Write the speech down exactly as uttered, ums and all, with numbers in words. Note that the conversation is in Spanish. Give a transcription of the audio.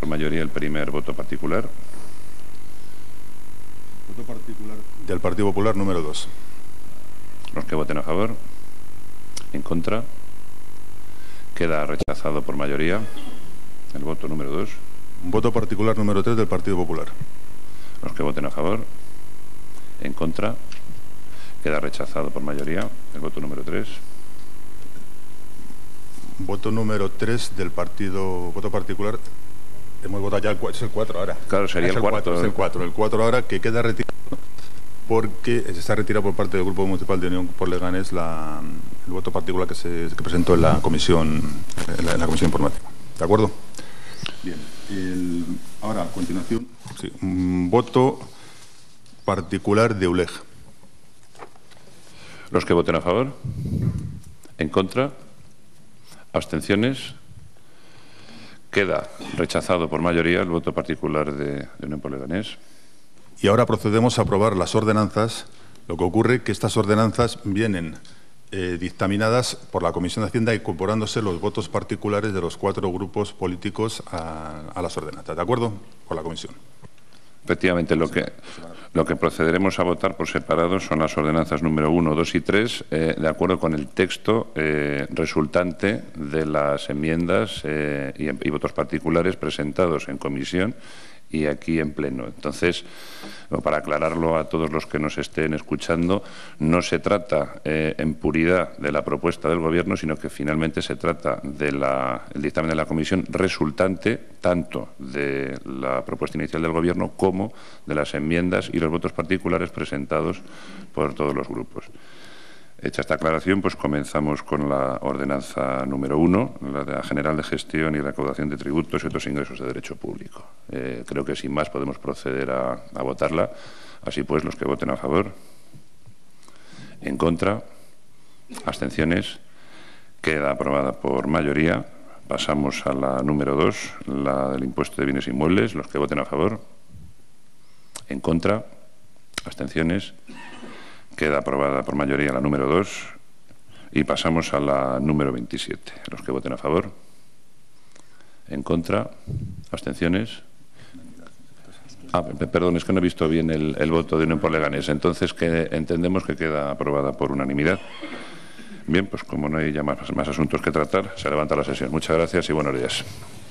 por mayoría el primer voto particular. Voto particular del Partido Popular número dos. Los que voten a favor. En contra. Queda rechazado por mayoría el voto número dos. Voto particular número tres del Partido Popular. Los que voten a favor. En contra. Queda rechazado por mayoría el voto número tres. Voto número tres del partido. Voto particular. Hemos votado ya el cuatro. Es el cuatro ahora. Claro, sería es el, el cuarto. cuatro, es el cuatro. El cuatro ahora, que queda retirado porque se está retirado por parte del Grupo Municipal de Unión por Leganés la, el voto particular que se que presentó en la comisión en la, en la comisión informativa. ¿De acuerdo? Bien. El, ahora, a continuación, sí, un voto particular de U L E G. Los que voten a favor. En contra. Abstenciones. Queda rechazado por mayoría el voto particular de, de Unión por Leganés. Y ahora procedemos a aprobar las ordenanzas. Lo que ocurre es que estas ordenanzas vienen eh, dictaminadas por la Comisión de Hacienda, incorporándose los votos particulares de los cuatro grupos políticos a, a las ordenanzas. ¿De acuerdo? Por la Comisión. Efectivamente, lo que, lo que procederemos a votar por separado son las ordenanzas número uno, dos y tres, eh, de acuerdo con el texto eh, resultante de las enmiendas eh, y, y votos particulares presentados en comisión y aquí en pleno. Entonces, para aclararlo a todos los que nos estén escuchando, no se trata eh, en puridad de la propuesta del Gobierno, sino que finalmente se trata del dictamen de la comisión resultante tanto de la propuesta inicial del Gobierno como de las enmiendas y los votos particulares presentados por todos los grupos. Hecha esta aclaración, pues comenzamos con la ordenanza número uno, la de la General de Gestión y Recaudación de Tributos y otros ingresos de derecho público. Eh, creo que sin más podemos proceder a, a votarla. Así pues, los que voten a favor, en contra, abstenciones, queda aprobada por mayoría. Pasamos a la número dos, la del impuesto de bienes inmuebles. Los que voten a favor, en contra, abstenciones. Queda aprobada por mayoría la número dos y pasamos a la número veintisiete. Los que voten a favor, en contra, abstenciones. Ah, perdón, es que no he visto bien el, el voto de Unión por Leganés. Entonces, que entendemos que queda aprobada por unanimidad. Bien, pues como no hay ya más, más asuntos que tratar, se levanta la sesión. Muchas gracias y buenos días.